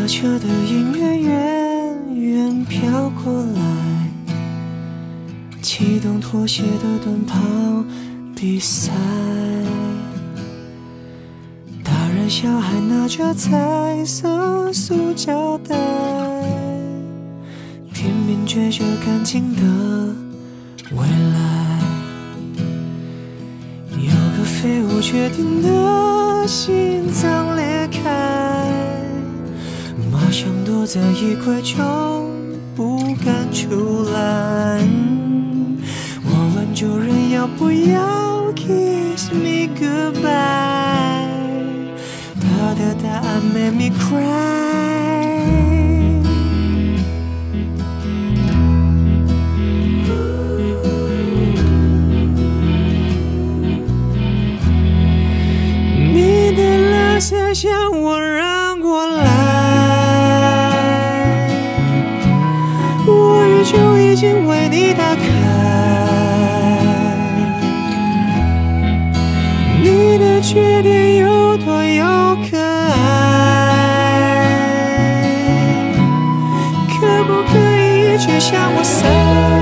车的音乐远远飘过来，启动拖鞋的短跑比赛。大人小孩拿着彩色塑胶袋，拼命追着干净的未来。有个废物决定的心脏裂开，马上躲在衣柜中不敢出来。我问主人要不要 kiss me goodbye， 他的答案 made me cry。你的垃圾向我扔过来，我宇宙已经为你打开。你的缺点有多有可爱，可不可以一直向我塞？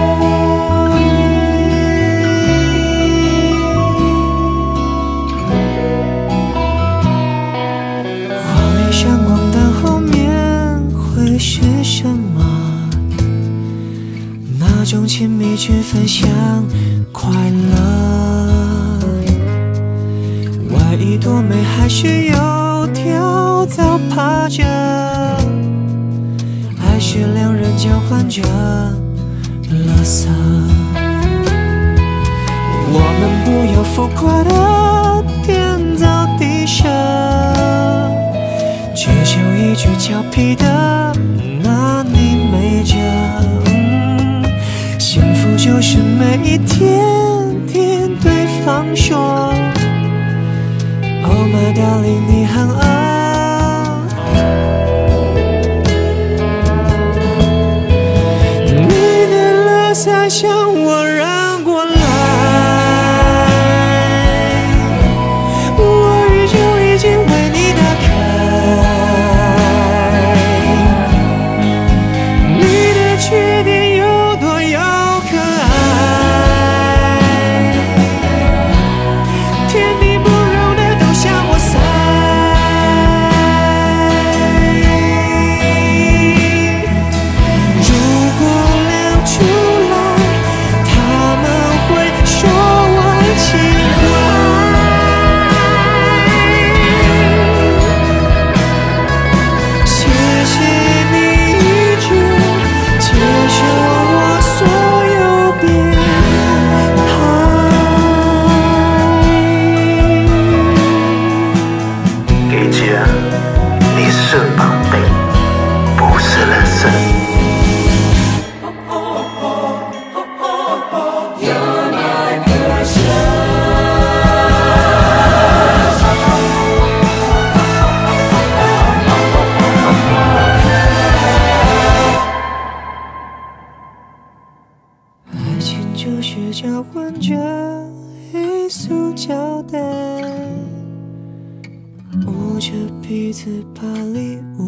闪光灯后面会是什么？那种亲密去分享快乐，外衣多美还是有条糟趴着，还是两人交换着垃圾？我们不要浮夸的天造地设，只求一句俏皮的拿你没辙。幸福就是每一天听对方说 Oh my darling 你很饿，你的垃圾向我扔过来，我宇宙已经为你打开。你的缺点有多有可爱，天地不容的都向我塞。如果亮出来，他们会说我奇怪。谢谢你一直接受我所有变态。 给姐，你是宝贝，不是垃圾。 爱情就是交换着黑塑胶袋，捂着鼻子把礼物